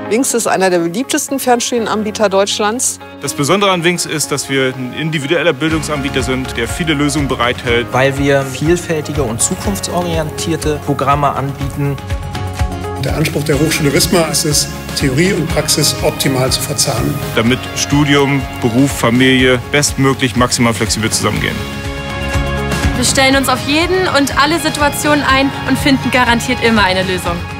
Wings ist einer der beliebtesten Fernstudienanbieter Deutschlands. Das Besondere an Wings ist, dass wir ein individueller Bildungsanbieter sind, der viele Lösungen bereithält. Weil wir vielfältige und zukunftsorientierte Programme anbieten. Der Anspruch der Hochschule Wismar ist es, Theorie und Praxis optimal zu verzahnen. Damit Studium, Beruf, Familie bestmöglich maximal flexibel zusammengehen. Wir stellen uns auf jeden und alle Situationen ein und finden garantiert immer eine Lösung.